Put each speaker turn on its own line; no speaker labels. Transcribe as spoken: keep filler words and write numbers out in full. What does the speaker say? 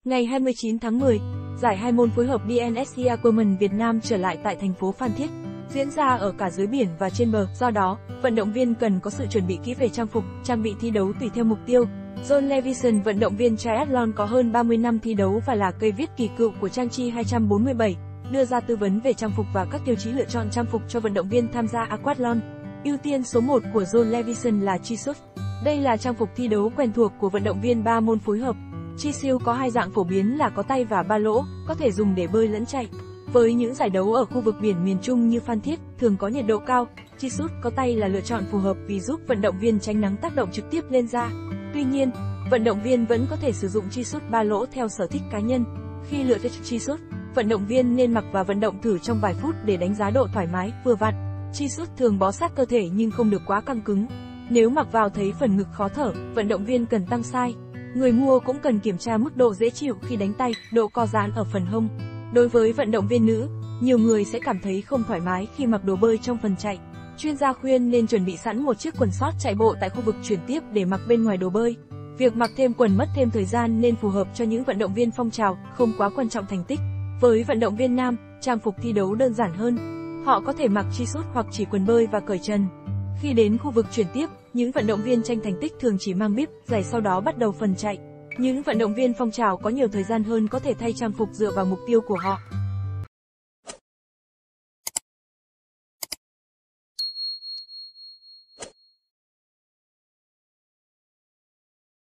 Ngày hai mươi chín tháng mười, giải hai môn phối hợp đê en ét xê Aquaman Việt Nam trở lại tại thành phố Phan Thiết, diễn ra ở cả dưới biển và trên bờ. Do đó, vận động viên cần có sự chuẩn bị kỹ về trang phục, trang bị thi đấu tùy theo mục tiêu. John Levison, vận động viên triathlon có hơn ba mươi năm thi đấu và là cây viết kỳ cựu của trang Chi hai trăm bốn mươi bảy, đưa ra tư vấn về trang phục và các tiêu chí lựa chọn trang phục cho vận động viên tham gia aquathlon. Ưu tiên số một của John Levison là Chi-Suit. Đây là trang phục thi đấu quen thuộc của vận động viên ba môn phối hợp. Chi-Suit có hai dạng phổ biến là có tay và ba lỗ, có thể dùng để bơi lẫn chạy. Với những giải đấu ở khu vực biển miền Trung như Phan Thiết, thường có nhiệt độ cao, Chi-Suit có tay là lựa chọn phù hợp vì giúp vận động viên tránh nắng tác động trực tiếp lên da. Tuy nhiên, vận động viên vẫn có thể sử dụng Chi-Suit ba lỗ theo sở thích cá nhân. Khi lựa chọn Chi-Suit, vận động viên nên mặc và vận động thử trong vài phút để đánh giá độ thoải mái vừa vặn. Chi-Suit thường bó sát cơ thể nhưng không được quá căng cứng. Nếu mặc vào thấy phần ngực khó thở, vận động viên cần tăng size. Người mua cũng cần kiểm tra mức độ dễ chịu khi đánh tay, độ co giãn ở phần hông. Đối với vận động viên nữ, nhiều người sẽ cảm thấy không thoải mái khi mặc đồ bơi trong phần chạy. Chuyên gia khuyên nên chuẩn bị sẵn một chiếc quần short chạy bộ tại khu vực chuyển tiếp để mặc bên ngoài đồ bơi. Việc mặc thêm quần mất thêm thời gian nên phù hợp cho những vận động viên phong trào, không quá quan trọng thành tích. Với vận động viên nam, trang phục thi đấu đơn giản hơn. Họ có thể mặc Chi-Suit hoặc chỉ quần bơi và cởi trần. Khi đến khu vực chuyển tiếp, những vận động viên tranh thành tích thường chỉ mang bib, giày sau đó bắt đầu phần chạy. Những vận động viên phong trào có nhiều thời gian hơn có thể thay trang phục dựa vào mục tiêu của họ.